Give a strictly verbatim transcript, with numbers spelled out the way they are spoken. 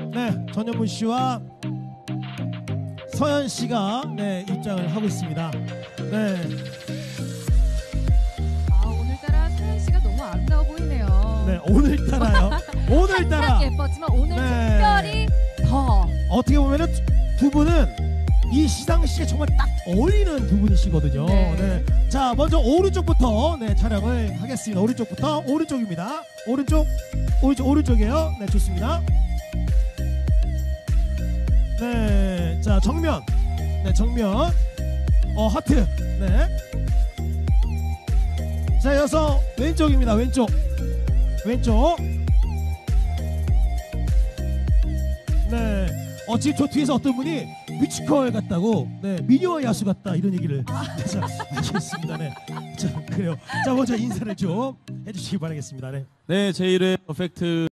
네, 전현무 씨와 서현 씨가 네, 입장을 하고 있습니다. 네. 아, 오늘따라 서현 씨가 너무 아름다워 보이네요. 네, 오늘따라요. 오늘따라. 항상 예뻤지만 오늘 네. 특별히 더. 어떻게 보면은 두 분은 이 시상식에 정말 딱 어울리는 두 분이시거든요. 네. 네. 자, 먼저 오른쪽부터 네, 촬영을 하겠습니다. 오른쪽부터 오른쪽입니다. 오른쪽, 오른쪽, 오른쪽이에요. 네, 좋습니다. 네, 자 정면, 네 정면, 어 하트, 네. 자 이어서 왼쪽입니다. 왼쪽, 왼쪽. 네. 어 지금 저 뒤에서 어떤 분이 뮤지컬 같다고, 네 미녀와 야수 같다 이런 얘기를 자, 하셨습니다. 네. 자 그래요. 자 먼저 인사를 좀 해주시기 바라겠습니다. 네. 네, 제 일 회 퍼펙트